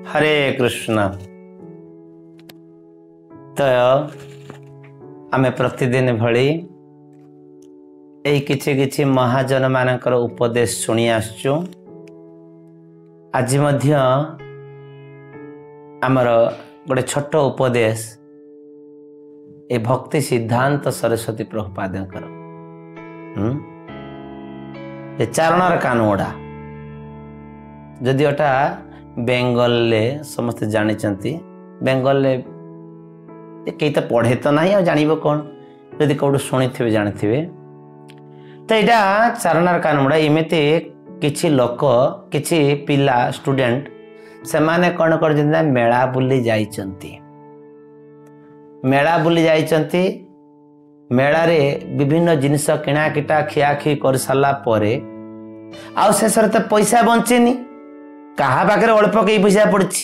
हरे कृष्ण। तो आमे प्रतिदिन भली किछि किछि महाजन मानकर उपदेश सुनी आसचु। आज मध्य आमर गोटे छोट उपदेश ए भक्ति सिद्धांत सरस्वती प्रभुपादकर चारणर कानुड़ा जदि अटा बेंगल ले समस्त जानी बेंगल ले कई तो पढ़े तो ना आ जान कौन जदि कौट शुणी थे जानी तो यहाँ चारणर कानुड़ा एमती किछि लोक किछि पिला स्टूडेंट से माने कौन कर मेला बुली जाइचंती। मेला बुली जाइचंती मेला रे विभिन्न जिनिस किणा किटा खियाखी कर सारा परे आउ शेष तो पैसा बंचेनी कहा पाखे अल्प कई पैसा पड़ी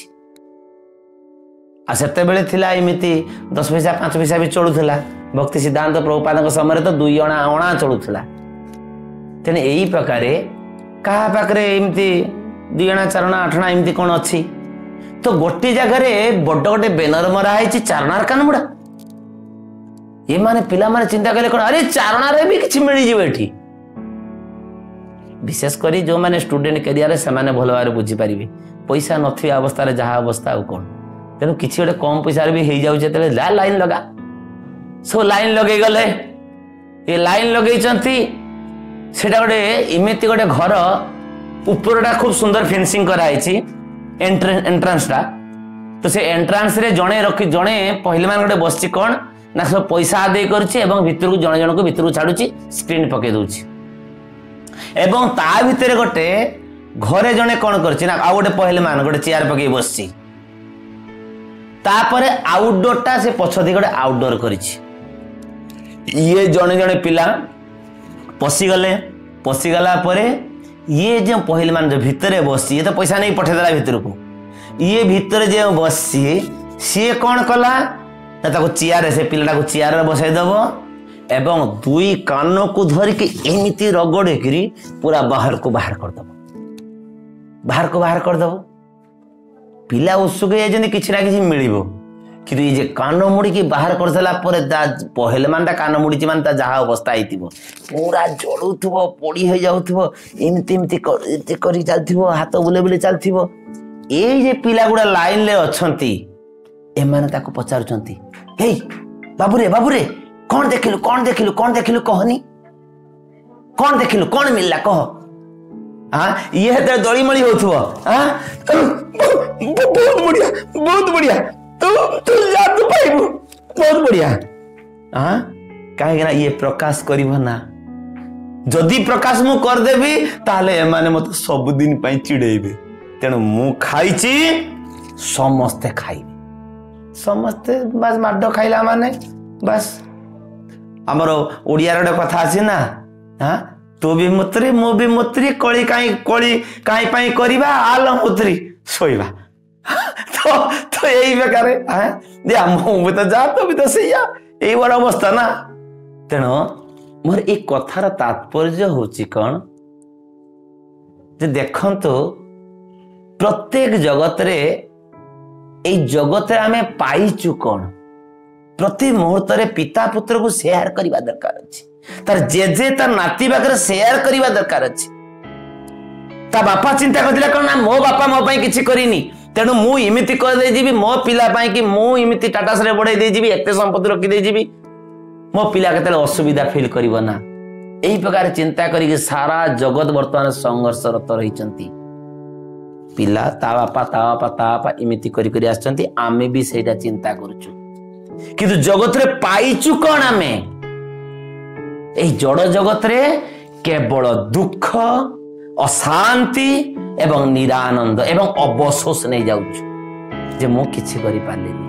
आते बेले थिला एमती 10 पैसा 5 पैसा भी चलूला। भक्ति सिद्धांत प्रभुपाद समय तो 2 अणा अणा चलूला। तेने यही प्रकार कहा पाखे एमती 2 अणा 4 अणा 8 अणा एमती कौन अच्छी तो गोटे जगह बड़ गोटे बेनर मराई चारणार कानमुड़ा ये माने पिला माने चिंता कले कौन अरे चारणार भी किसी मिल जाए। विशेषकर जो माने स्टूडेंट कैरियर से माने भल भाव बुझी पारे पैसा नथी अवस्था जहाँ अवस्था कौन तेणु किसी गोटे कम पैसा भी हो जाए लाइन लगा सब लाइन लगे गले ये लाइन लगे सेटा गोटे इमेती गोटे घर उपरटा खूब सुंदर फेंसिंग कराई एंट्रांस टा तो से एंट्रांस रे जड़े रखी जड़े पहले मान गोटे बस कौन ना सब पैसा आदाय करुच्ची भितर को जड़े जन को भितर को छाड़ुची स्क्रीन पके दूची एवं ता भितर गोटे घरे जड़े कौन करछि ना आ गोटे पहले मान गोटे चेयर पके बसछि तापरे आउटडोर टा से पछ दे गोटे आउटडोर करिछि। ये जड़े जड़े पिला पशिगला परे ये जो पहले मान जो भितर बसछि ये तो पैसा नहीं पठेदेला भितर को ये भितर जो बसछि सी कौन कला ताको चेयर से पिलाटा को चेयर बसाई दबो एवं 2 कान को धरिक एमती रगड़े करी पूरा बाहर को बाहर कर दबो पिला उत्सुक कि ना कि मिल कि ये कान मुड़ी बाहर कर सारा पहले मानता कान मुड़ी मान जहाँ अवस्था हो पूरा जड़ुव पड़ी हो जाऊ एमती कर चलती हाथ बुले बुले चलती ये पिला गुड़ा लाइन ले अच्छी एमाने पचारुंट हे बाबूरे कौन देखिलु कहनी कौन देखिलु कौन मिलला कह हाँ ये तो दलीमली हो बहुत बढ़िया तू जादू पाइबू बहुत बढ़िया हाँ कहीं ये प्रकाश करना जदि प्रकाश मु करदेवी ताले एमाने मत सबुदिन चिड़ेबे तेणु मु खाइची समस्ते खाइबे समस्ते बस माड खाइला माने बस आमर ओडिया रे कथा अछि ना हाँ तू भी मुत्री मु भी मुत्री कली काई पाई करिबा आल मुत्री सोइबा तो यही बेकार हाँ दिया मु भी तो जा तो भी तो सैया यही बड़ अवस्था ना। तेणु मोर ए कथार तात्पर्य होची कौन जे देखंतु प्रत्येक जगत रे ए जगत रे आमे पाइचु कौन प्रति मुहूर्त रे पिता पुत्र को शेयर करबा दरकार अछि तार जेजे तार नाती बाकर शेयर करबा दरकार अछि। ता बापा चिंता करदिला कौन ना मो बापा मो पई किछि करिनी तेणु मु इमिति कर दे जीवी मो पिला पई कि मु इमिति टाटास रे बढ़ाई दे जीवी एते संपत्ति रखी दे जीवी मो पिला केते असुविधा फील करिवो ना एही प्रकार चिंता करी सारा जगत वर्तमान संघर्षरत रहिचंती पिला ता बापा इमिति करी करी आछंती आमे भी सेटा चिंता करूछु किंतु जगत रे पाइचु कौन आमे ए जड़ जगत रे केवल दुख अशांति एवं निरानंद एवं अवशोष नहीं जाउछु जे मो किछि करि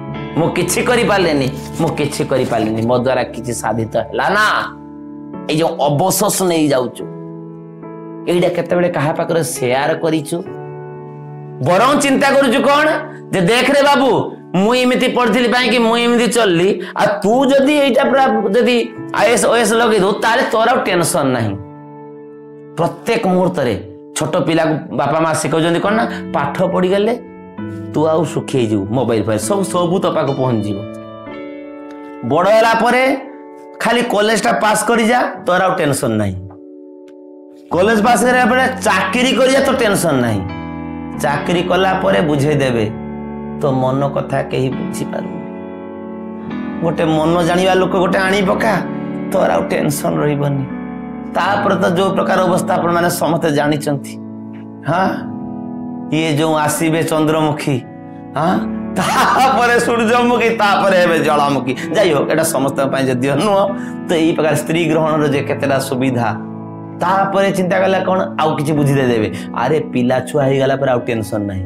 पारलेनी मो द्वारा किछि साधित हला ना ए जो अवशोष नहीं जाउछु एइडा केते बेले कहा पाकर शेयर करिछु बरं चिंता करूछु कौन जे देख रे बाबू मु इमिति पढ़थिली पाई कि मु इमिति चलली आ तू जदी एइटा जदी आईएएस ओएस लगे दो ताले तोरा टेंशन नहीं प्रत्येक मुहूर्त रे छोट पिला बापा माँ शिखा कौन ना पाठ पढ़ी गले तू आउ सुखी जीव मोबाइल पर सब सब तो पाक पहुंच जीव बड़ होला परे खाली कॉलेज टा पास कर जा तोर आउ टेंशन नहीं कॉलेज पास करे परे चाकरी कर जा तो टेंशन नहीं चाकरी कला परे बुझे देबे तो मन कथा कहीं बुझी पारू गोटे मन जानिबा लोक गोटे आनी पका तोर आउ टेंशन रहिबनी तापर तो जो प्रकार अवस्था अपन माने समस्त जानी चंती हाँ ये जो आसीबे चंद्रमुखी हाँ तापर सूर्यमुखी तापर हेबे जलमुखी जाई हो एटा समस्त पय जदियो नुह तो एई प्रकार स्त्री ग्रहण रो जे केतेला सुविधा तापर चिंता कला कोन आउ किछि बुझी दे देबे अरे पिला छुआ हे गला पर आउ टेंशन नहीं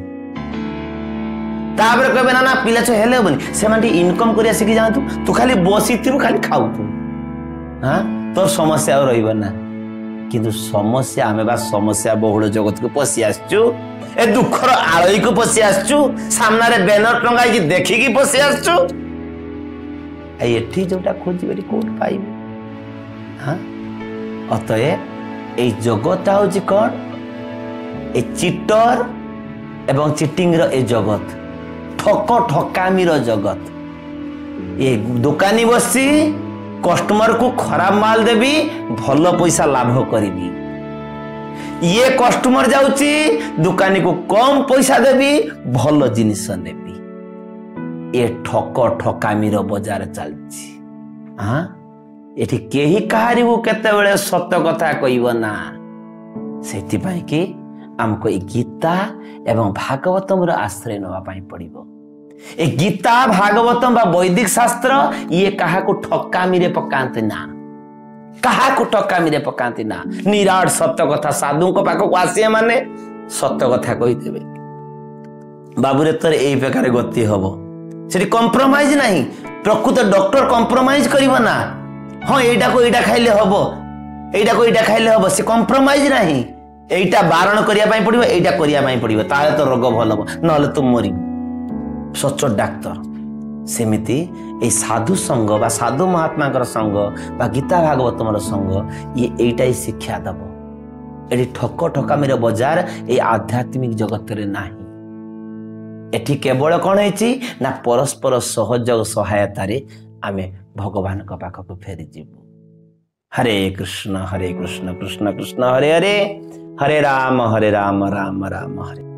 तापर कहबे ना ना पिला छुआ हेले बनी से माने इनकम करिया सिखि जा तू खाली बसिथिरु खाली खाउ तू हाँ तो समस्या और रहिबा ना किंतु समस्या हमें बा समस्या बहुल जगत को पसी आसचु ए दुखर आळई को पसी आसचु सामना रे बैनर टंगाई कि देखि कि पसी आसचु ए एठी जोटा खोजी बेरी कोट पाइबे हां अतए ए जगत होची कोन ए चिटर एवं चिटिंग रो ए जगत ठक ठकामी रो जगत ए दुकानी बसी कस्टमर को खराब माल देवी भल पैसा लाभ करी ये कस्टमर जाउची दुकानी को कम पैसा देवी भल जिनिस नेबी ये ठक ठकामी रो बाजार चलची हां एठी केही कहारी को केते बेले सत्य कथा कहिबो ना सेति पई कि हमको ई गीता एवं भागवतम रो आश्रय नवा पई पड़िबो ए गीता भागवतम बा वैदिक शास्त्र ये कहा को ठकामी रे पकांते ना कहा को ठकामी रे पकांते ना निराट सत्य कथा साधु को पाको को आसी माने सत्य कथा कहि देबे बाबू रे तोर एई प्रकार गति हबो सेठी कंप्रोमाइज नहीं प्रकृत डॉक्टर कंप्रोमाइज करिवो ना हां एटा को एटा खाइले हबो एटा को एटा खाइले हबो से कंप्रोमाइज नहीं एटा बारण करिया पई पड़िबो एटा करिया पई पड़िबो ताले तो रोग भल हबो नहले तू मरी सच डाक्तर सेमिति ए साधु संग बा साधु महात्मा कर संग बा गीता भागवतम संग ये एटा ही शिक्षा दबो एठी ठक ठकामीर बाजार ए आध्यात्मिक जगत रे नाही एठी केवल कोन हेची ना परस्पर सहयोग सहायता रे आमे भगवान का पाख को फेरी जीवु हरे कृष्ण कृष्ण कृष्ण हरे हरे हरे राम राम राम हरे